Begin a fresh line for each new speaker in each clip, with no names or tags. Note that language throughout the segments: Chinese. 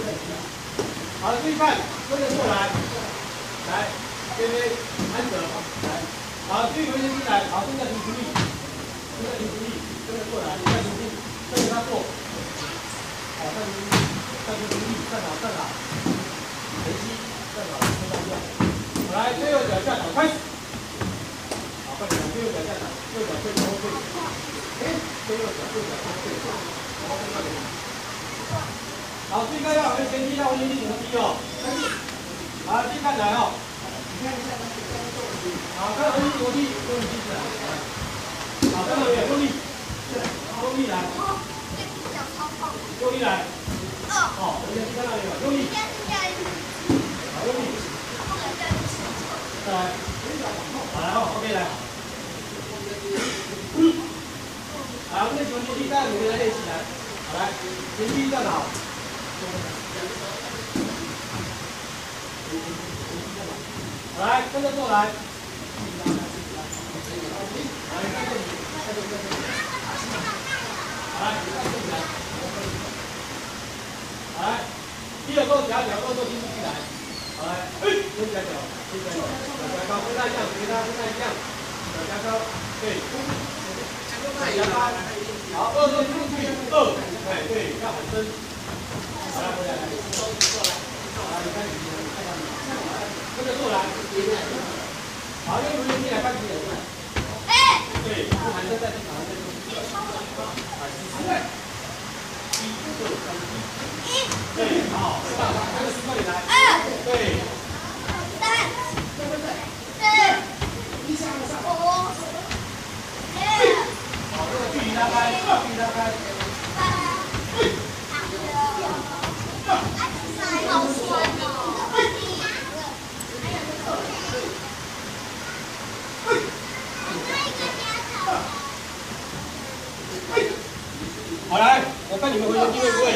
好，注意看，跟着过来，来，这边安德，来，好，注意回身进来，好，现在停直立，现在停直立，跟着过来，再停直立，跟着他做，好，再停直立，再停直立，站好，站好，前膝，站好，跟上掉，好，来，最后脚下脚开始，好，快点，最后脚下脚，右脚退后退，最右脚右脚退，好，快点。 好，注意看要回前踢，要回前踢怎么踢哦？好，注意看来哦。好，看到回前怎么踢，用力踢起来。好，看到没有？用力，用力来。用力来。好，回前踢看到没有？用力。好，用力。再来。好，来哦 ，OK 来。好，我们前踢再努力来练习来。好来，前踢站好。 来，跟着做来。来，来，第二个夹脚，动作听出去来。好来，先夹脚，先夹脚，脚高，跟他一样，跟他一样，脚夹高，对，夹高，好，二做进去，二，哎，对，要很深。好来，回来，好，你看你，跟着做来。好，用回旋踢来看几点？对，不含身在地上，在地上。对，好，跟着快点来。对。好，这个距离拉开，距离拉开。好来，我看你们回旋踢会不会？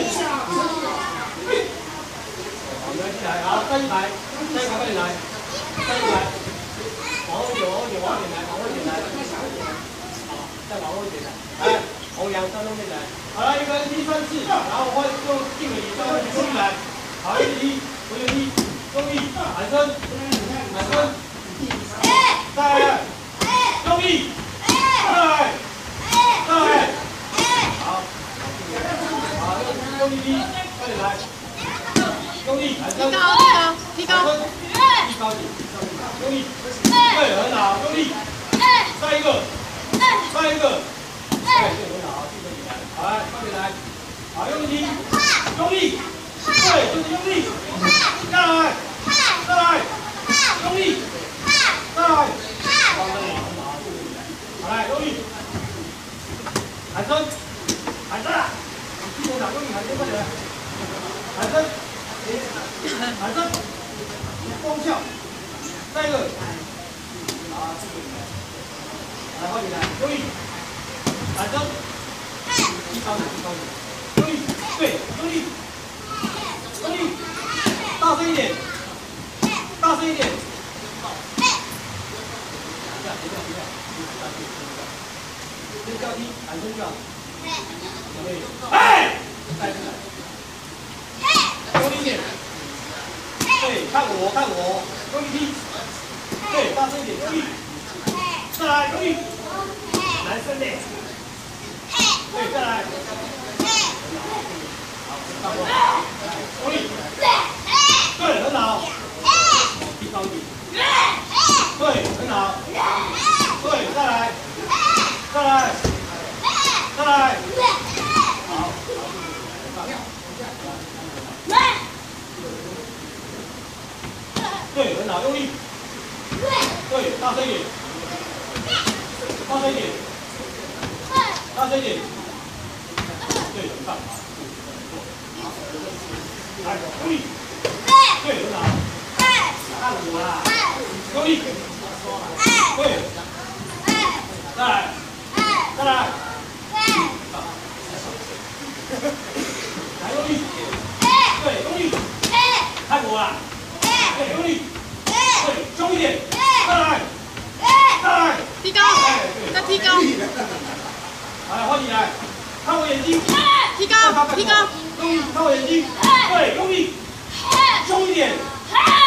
好，你们进来，好，站一排，快点来，站一排，往后一点，往后一点，往后一点来，往后一点来，好，再往后一点来，来，欧阳向东面来，好了，一个人踢3次，然后换用定位转过去出来，好，一直踢，回旋踢，用力，喊声，喊声，再来，用力，再来，再来，好。 好，用力踢，快点来，用力，提高，提高，提高点，用力，对，很好，用力，再一个，再一个，对，很好，这个你来，好来，快点来，好，用力踢，用力，对，就是用力，再来，再来，用力，再来，好，这里很好，这个你来，好来，用力，喊声，喊声。 用力喊声，快点！喊声，喊声，光效，再一个，好，这个来，快点来，用力，喊声，提高点，提高点，用力，对，用力，用力，大声一点，大声一点，先叫踢，喊声叫。 哎！用力一点，对，看我，看我，用力踢，对，大声一点，用力，再来，用力，男生点，对，再来，好，差不多，用力，对，很好，提高一点，对，很好，对，再来，再来。 再来，好，对，很好，用力，对，大声一点，大声一点，大声一点，对，很棒，来，用力，对，很好，看我啦，用力，对，再来，再来。 来用力，对，用力，看我啦，对，用力，对，凶一点，再来，再来，
提高，再提高，
来换你来，看我眼睛，
提高，提高，
用用力，看我眼睛，对，用力，凶一点。